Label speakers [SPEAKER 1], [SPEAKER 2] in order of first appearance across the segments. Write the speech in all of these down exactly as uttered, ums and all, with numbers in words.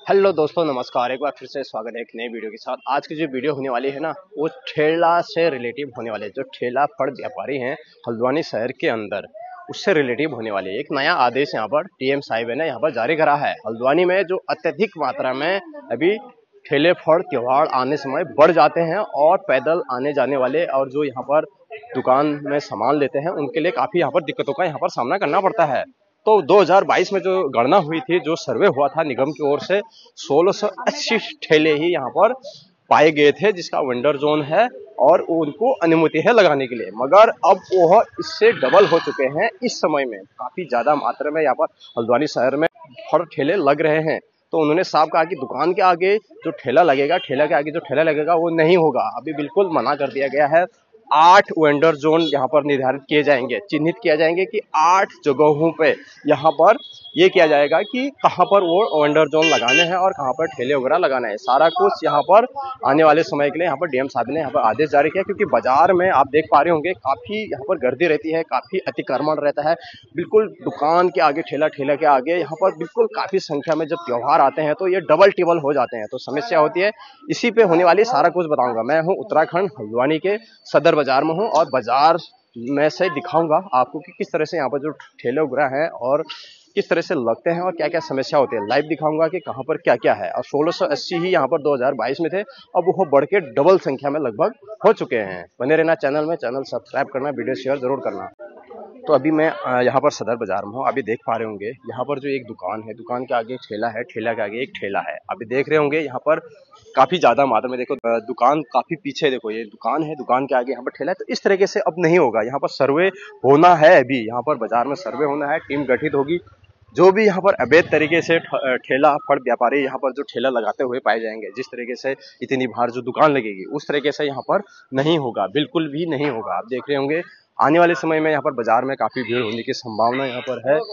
[SPEAKER 1] Hello दोस्तों, नमस्कार। एक बार फिर से स्वागत है एक नई वीडियो के साथ। आज की जो वीडियो होने वाली है ना, वो ठेला से रिलेटिव होने वाली है। जो ठेला फल व्यापारी हैं हल्द्वानी शहर के अंदर, उससे रिलेटिव होने वाली है। एक नया आदेश यहाँ पर टीएम साहिब ने यहाँ पर जारी करा है। हल्द्वानी में जो अत्यधिक मात्रा में अभी ठेले फल त्योहार आने समय बढ़ जाते हैं और पैदल आने जाने वाले और जो यहाँ पर दुकान में सामान लेते हैं, उनके लिए काफ़ी यहाँ पर दिक्कतों का यहाँ पर सामना करना पड़ता है। तो दो हज़ार बाईस में जो गणना हुई थी, जो सर्वे हुआ था निगम की ओर से, सोलह सौ अस्सी ठेले ही यहाँ पर पाए गए थे जिसका वेंडर जोन है और उनको अनुमति है लगाने के लिए। मगर अब वह इससे डबल हो चुके हैं। इस समय में काफी ज्यादा मात्रा में यहाँ पर हल्द्वानी शहर में हर ठेले लग रहे हैं। तो उन्होंने साफ कहा कि दुकान के आगे जो ठेला लगेगा, ठेला के आगे जो ठेला लगेगा वो नहीं होगा। अभी बिल्कुल मना कर दिया गया है। आठ वेंडर जोन यहाँ पर निर्धारित किए जाएंगे, चिन्हित किया जाएंगे कि आठ जगहों पे यहाँ पर ये किया जाएगा कि कहाँ पर वो वेंडर जोन लगाने हैं और कहाँ पर ठेले वगैरह लगाना है। सारा कुछ यहाँ पर आने वाले समय के लिए यहाँ पर डीएम साहब ने यहाँ पर आदेश जारी किया, क्योंकि बाजार में आप देख पा रहे होंगे काफी यहाँ पर गर्दी रहती है, काफी अतिक्रमण रहता है। बिल्कुल दुकान के आगे ठेला, ठेला के आगे यहाँ पर बिल्कुल काफी संख्या में जब त्योहार आते हैं तो ये डबल टिबल हो जाते हैं, तो समस्या होती है। इसी पे होने वाली सारा कुछ बताऊंगा। मैं हूँ उत्तराखंड हल्द्वानी के सदर बाजार में हूँ और बाजार में से दिखाऊंगा आपको कि किस तरह से यहाँ पर जो ठेले वगैरह हैं और किस तरह से लगते हैं और क्या क्या समस्या होती है। लाइव दिखाऊंगा कि कहाँ पर क्या क्या है। और सोलह सौ अस्सी ही यहाँ पर दो हज़ार बाईस में थे, अब वो बढ़ के डबल संख्या में लगभग हो चुके हैं। बने रहना चैनल में, चैनल सब्सक्राइब करना, वीडियो शेयर जरूर करना। तो अभी मैं यहाँ पर सदर बाजार में हूँ। अभी देख पा रहे होंगे यहाँ पर जो एक दुकान है, दुकान के आगे एक ठेला है, ठेला के आगे एक ठेला है। अभी देख रहे होंगे यहाँ पर काफी ज्यादा मात्रा में, देखो दुकान काफी पीछे, देखो ये दुकान है, दुकान के आगे यहाँ पर ठेला है। तो इस तरीके से अब नहीं होगा। यहाँ पर सर्वे होना है, अभी यहाँ पर बाजार में सर्वे होना है, टीम गठित होगी। जो भी यहाँ पर अवैध तरीके से ठेला फल व्यापारी यहाँ पर जो ठेला लगाते हुए पाए जाएंगे, जिस तरीके से इतनी बार जो दुकान लगेगी उस तरीके से यहाँ पर नहीं होगा, बिल्कुल भी नहीं होगा। आप देख रहे होंगे आने वाले समय में यहाँ पर बाजार में काफी भीड़ होने की संभावना यहाँ पर है।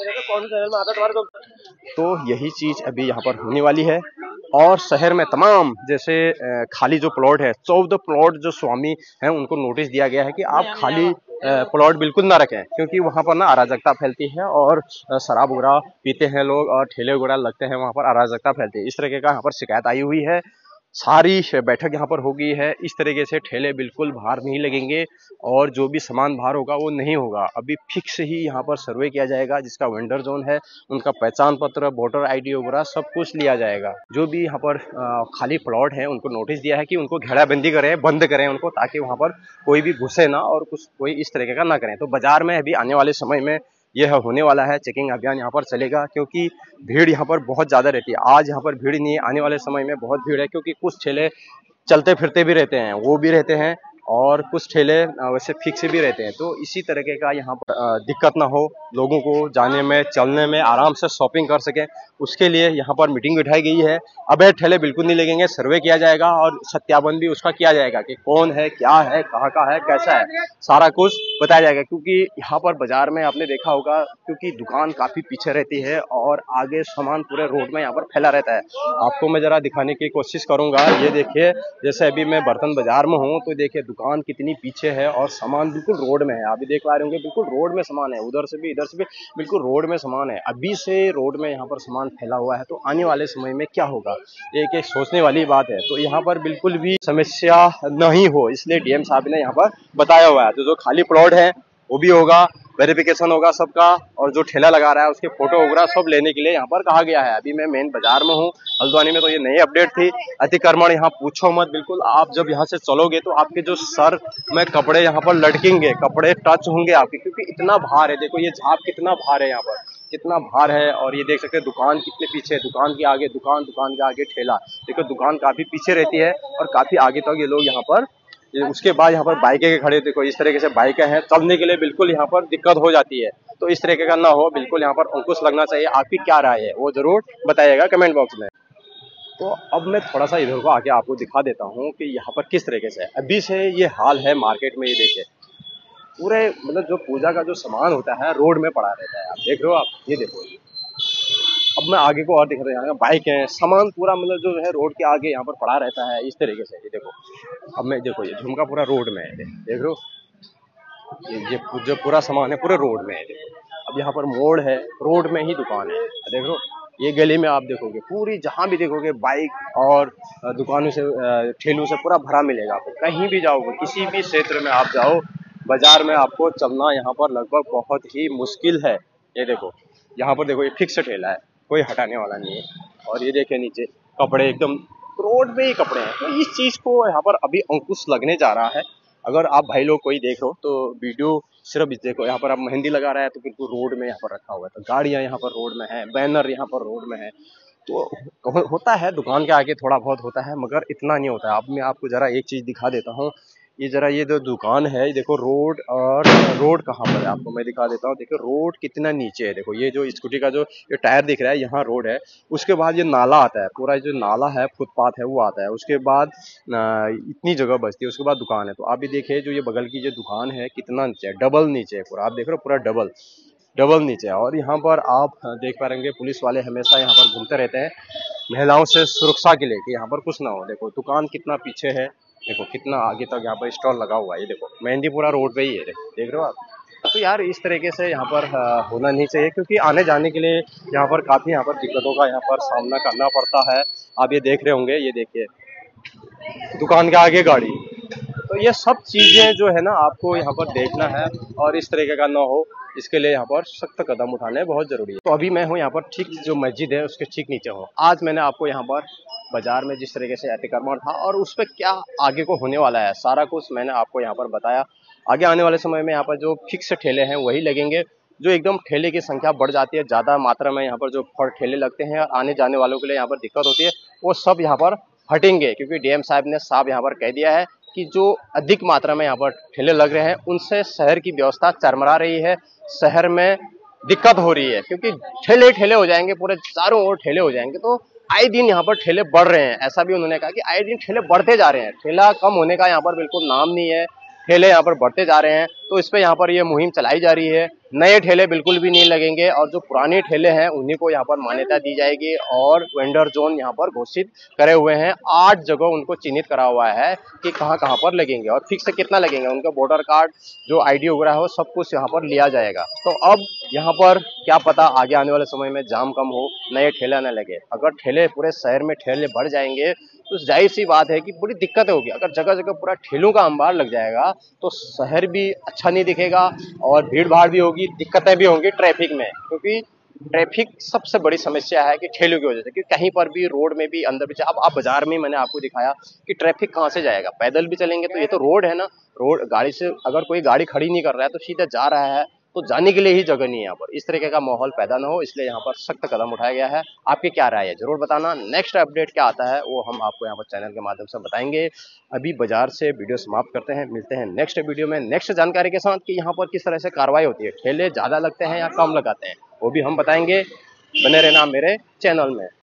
[SPEAKER 1] तो यही चीज अभी यहाँ पर होने वाली है। और शहर में तमाम जैसे खाली जो प्लॉट है, चौदह प्लॉट जो स्वामी हैं उनको नोटिस दिया गया है कि आप खाली प्लॉट बिल्कुल ना रखें, क्योंकि वहाँ पर ना अराजकता फैलती है और शराब वगैरह पीते हैं लोग और ठेले वगैरह लगते हैं, वहाँ पर अराजकता फैलती है। इस तरीके का यहाँ पर शिकायत आई हुई है। सारी बैठक यहाँ पर हो गई है। इस तरीके से ठेले बिल्कुल बाहर नहीं लगेंगे और जो भी सामान बाहर होगा वो नहीं होगा। अभी फिक्स ही यहाँ पर सर्वे किया जाएगा, जिसका वेंडर जोन है उनका पहचान पत्र, वोटर आईडी वगैरह सब कुछ लिया जाएगा। जो भी यहाँ पर खाली प्लॉट है उनको नोटिस दिया है कि उनको घेराबंदी करें, बंद करें उनको, ताकि वहाँ पर कोई भी घुसे ना और कुछ कोई इस तरीके का ना करें। तो बाजार में अभी आने वाले समय में यह होने वाला है, चेकिंग अभियान यहाँ पर चलेगा, क्योंकि भीड़ यहाँ पर बहुत ज़्यादा रहती है। आज यहाँ पर भीड़ नहीं है, आने वाले समय में बहुत भीड़ है, क्योंकि कुछ ठेले चलते फिरते भी रहते हैं, वो भी रहते हैं, और कुछ ठेले वैसे फिक्स भी रहते हैं। तो इसी तरीके का यहाँ पर दिक्कत ना हो, लोगों को जाने में, चलने में, आराम से शॉपिंग कर सकें, उसके लिए यहाँ पर मीटिंग बिठाई गई है। अवैध ठेले बिल्कुल नहीं लगेंगे, सर्वे किया जाएगा और सत्यापन भी उसका किया जाएगा कि कौन है, क्या है, कहाँ का है, कैसा है, सारा कुछ बताया जाएगा। क्योंकि यहाँ पर बाजार में आपने देखा होगा, क्योंकि दुकान काफी पीछे रहती है और आगे सामान पूरे रोड में यहाँ पर फैला रहता है। आपको मैं जरा दिखाने की कोशिश करूंगा। ये देखिए, जैसे अभी मैं बर्तन बाजार में हूँ, तो देखिए दुकान कितनी पीछे है और सामान बिल्कुल रोड में है। अभी देख पा रहे होंगे बिल्कुल रोड में सामान है, उधर से भी, इधर से भी, बिल्कुल रोड में सामान है। अभी से रोड में यहाँ पर सामान फैला हुआ है, तो आने वाले समय में क्या होगा, एक एक सोचने वाली बात है। तो यहाँ पर बिल्कुल भी समस्या नहीं हो, इसलिए डीएम साहब ने यहाँ पर बताया हुआ है। तो जो खाली प्लॉट है वो भी होगा, वेरिफिकेशन होगा सबका, और जो ठेला लगा रहा है उसके फोटो वगैरह सब लेने के लिए यहाँ पर कहा गया है। अभी मैं मेन बाजार में हूँ हल्द्वानी में, तो ये नई अपडेट थी। अतिक्रमण यहाँ पूछो मत, बिल्कुल आप जब यहाँ से चलोगे तो आपके जो सर में कपड़े यहाँ पर लटकेंगे, कपड़े टच होंगे आपके, क्योंकि इतना भार है। देखो ये झाप कितना भार है, यहाँ पर कितना भार है। और ये देख सकते हैं दुकान कितने पीछे है, दुकान के आगे दुकान, दुकान के आगे ठेला। देखो दुकान काफी पीछे रहती है और काफी आगे तक ये लोग यहाँ पर, उसके बाद यहाँ पर बाइकें के खड़े, देखो इस तरीके से बाइकें हैं, चलने के लिए बिल्कुल यहाँ पर दिक्कत हो जाती है। तो इस तरीके का ना हो, बिल्कुल यहाँ पर अंकुश लगना चाहिए। आपकी क्या राय है वो जरूर बताइएगा कमेंट बॉक्स में। तो अब मैं थोड़ा सा इधर को आके आपको दिखा देता हूँ कि यहाँ पर किस तरीके से अभी से ये हाल है मार्केट में। ये देखिए पूरे, मतलब जो पूजा का जो सामान होता है रोड में पड़ा रहता है। आप देख रहे हो, आप ये देखो। अब मैं आगे को और दिखा रहा हूँ, बाइक है, सामान पूरा मतलब जो है रोड के आगे यहाँ पर पड़ा रहता है इस तरीके से। ये देखो, अब मैं देखो ये झुमका पूरा रोड में है, देख रहे हो, ये ये जो पूरा सामान है पूरे रोड में है। देखो अब यहाँ पर मोड़ है, रोड में ही दुकान है, देख रहे हो। ये गली में आप देखोगे पूरी, जहाँ भी देखोगे बाइक और दुकानों से, ठेलों से पूरा भरा मिलेगा आपको। कहीं भी जाओगे, किसी भी क्षेत्र में आप जाओ, बाजार में आपको चलना यहाँ पर लगभग बहुत ही मुश्किल है। ये देखो, यहाँ पर देखो, ये फिक्स ठेला है, कोई हटाने वाला नहीं है। और ये देखे नीचे कपड़े एकदम रोड पे ही कपड़े हैं। तो इस चीज को यहाँ पर अभी अंकुश लगने जा रहा है। अगर आप भाई लोग कोई देख रहे हो तो वीडियो सिर्फ इस देखो, यहाँ पर आप मेहंदी लगा रहा है तो बिल्कुल रोड में यहाँ पर रखा हुआ है, तो गाड़ियां यहाँ पर रोड में है, बैनर यहाँ पर रोड में है। तो हो, होता है दुकान के आगे थोड़ा बहुत होता है, मगर इतना नहीं होता है। अब मैं आपको जरा एक चीज दिखा देता हूँ। ये जरा ये जो दुकान है, ये देखो रोड, और रोड कहाँ पर है आपको मैं दिखा देता हूँ। देखो रोड कितना नीचे है। देखो ये जो स्कूटी का जो ये टायर दिख रहा है, यहाँ रोड है। उसके बाद ये नाला आता है, पूरा जो नाला है, फुटपाथ है, वो आता है। उसके बाद इतनी जगह बचती है, उसके बाद दुकान है। तो आप भी देखिए, जो ये बगल की जो दुकान है कितना नीचे है, डबल नीचे है पूरा। आप देख रहे हो पूरा डबल डबल नीचे है। और यहाँ पर आप देख पा रहे पुलिस वाले हमेशा यहाँ पर घूमते रहते हैं महिलाओं से सुरक्षा के लिए, कि यहाँ पर कुछ ना हो। देखो दुकान कितना पीछे है, देखो कितना आगे तक यहाँ पर स्टॉल लगा हुआ है। ये देखो मेहंदी पूरा रोड पे ही है, देख रहे हो आप। तो यार इस तरीके से यहाँ पर होना नहीं चाहिए, क्योंकि आने जाने के लिए यहाँ पर काफी यहाँ पर दिक्कतों का यहाँ पर सामना करना पड़ता है। आप ये देख रहे होंगे, ये देखिए दुकान के आगे गाड़ी। तो ये सब चीजें जो है ना आपको यहाँ पर देखना है, और इस तरीके का ना हो, इसके लिए यहाँ पर सख्त कदम उठाने बहुत जरूरी है। तो अभी मैं हूँ यहाँ पर ठीक जो मस्जिद है उसके ठीक नीचे हूँ। आज मैंने आपको यहाँ पर बाजार में जिस तरीके से अतिक्रमण था और उस पर क्या आगे को होने वाला है, सारा कुछ मैंने आपको यहाँ पर बताया। आगे आने वाले समय में यहाँ पर जो फिक्स ठेले हैं वही लगेंगे। जो एकदम ठेले की संख्या बढ़ जाती है, ज्यादा मात्रा में यहाँ पर जो ठेले लगते हैं और आने जाने वालों के लिए यहाँ पर दिक्कत होती है, वो सब यहाँ पर हटेंगे। क्योंकि डीएम साहब ने साफ यहाँ पर कह दिया है कि जो अधिक मात्रा में यहाँ पर ठेले लग रहे हैं उनसे शहर की व्यवस्था चरमरा रही है, शहर में दिक्कत हो रही है। क्योंकि ठेले ठेले हो जाएंगे, पूरे चारों ओर ठेले हो जाएंगे। तो आए दिन यहाँ पर ठेले बढ़ रहे हैं, ऐसा भी उन्होंने कहा कि आए दिन ठेले बढ़ते जा रहे हैं, ठेला कम होने का यहाँ पर बिल्कुल नाम नहीं है, ठेले यहाँ पर बढ़ते जा रहे हैं। तो इस पे यहाँ पर ये मुहिम चलाई जा रही है। नए ठेले बिल्कुल भी नहीं लगेंगे, और जो पुराने ठेले हैं उन्हीं को यहाँ पर मान्यता दी जाएगी। और वेंडर जोन यहाँ पर घोषित करे हुए हैं, आठ जगह उनको चिन्हित करा हुआ है कि कहाँ कहाँ पर लगेंगे और फिक्स कितना लगेंगे। उनका वोटर कार्ड, जो आईडी वगैरह हो, सब कुछ यहाँ पर लिया जाएगा। तो अब यहाँ पर क्या पता आगे आने वाले समय में जाम कम हो, नए ठेला न लगे। अगर ठेले पूरे शहर में ठेले बढ़ जाएंगे तो जाहिर सी बात है कि बड़ी दिक्कत होगी। अगर जगह जगह पूरा ठेलों का अंबार लग जाएगा तो शहर भी अच्छा नहीं दिखेगा, और भीड़ भाड़ भी होगी, दिक्कतें भी होंगी ट्रैफिक में। क्योंकि ट्रैफिक सबसे बड़ी समस्या है कि ठेलों की वजह से, क्योंकि कहीं पर भी रोड में भी अंदर भी, अब आप बाजार में मैंने आपको दिखाया कि ट्रैफिक कहाँ से जाएगा, पैदल भी चलेंगे तो ये तो रोड है ना, रोड गाड़ी से अगर कोई गाड़ी खड़ी नहीं कर रहा है तो सीधा जा रहा है, तो जाने के लिए ही जगह नहीं है यहाँ पर। इस तरीके का माहौल पैदा ना हो, इसलिए यहाँ पर सख्त कदम उठाया गया है। आपकी क्या राय है जरूर बताना। नेक्स्ट अपडेट क्या आता है वो हम आपको यहाँ पर चैनल के माध्यम से बताएंगे। अभी बाजार से वीडियो समाप्त करते हैं, मिलते हैं नेक्स्ट वीडियो में नेक्स्ट जानकारी के साथ कि यहाँ पर किस तरह से कार्रवाई होती है, ठेले ज्यादा लगते हैं या कम लगाते हैं, वो भी हम बताएंगे। बने रहना मेरे चैनल में।